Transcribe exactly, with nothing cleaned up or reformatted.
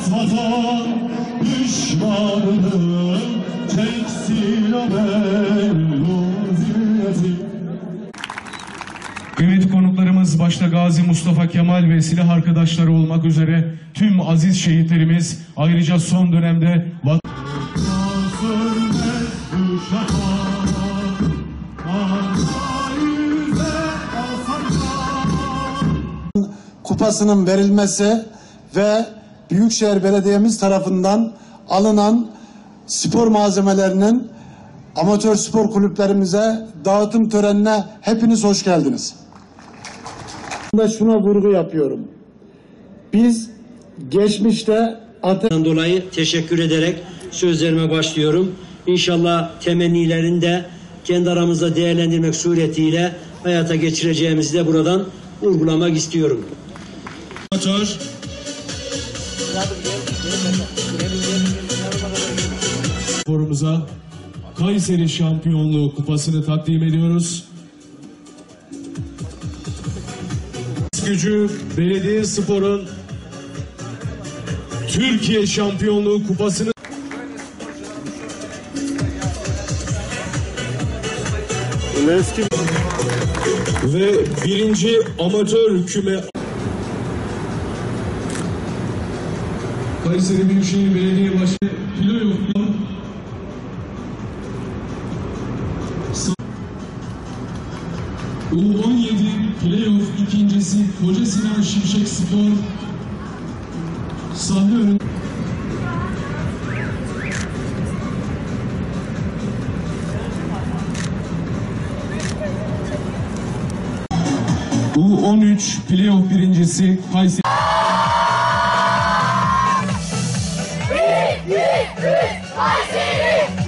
vatan düşmanını çeksin o mezuniyeti. Kıymetli konuklarımız başta Gazi Mustafa Kemal ve silah arkadaşları olmak üzere tüm aziz şehitlerimiz, ayrıca son dönemde kupasının verilmesi ve Büyükşehir Belediye'miz tarafından alınan spor malzemelerinin amatör spor kulüplerimize dağıtım törenine hepiniz hoş geldiniz. Şuna vurgu yapıyorum. Biz geçmişte Atatürk'ten dolayı teşekkür ederek sözlerime başlıyorum. İnşallah temennilerini de kendi aramızda değerlendirmek suretiyle hayata geçireceğimizi de buradan vurgulamak istiyorum. Amatör sporumuza Kayseri Şampiyonluğu kupasını takdim ediyoruz. Gücü Belediyespor'un Türkiye Şampiyonluğu kupasını ve birinci amatör küme Kayseri Büyükşehir Belediye Başkanı Playoff'ta U on yedi Playoff ikincisi Koca Sinan Şimşek Spor sahne önünde. U on üç Playoff birincisi Kayseri. Büyük büyük büyük Kayseri!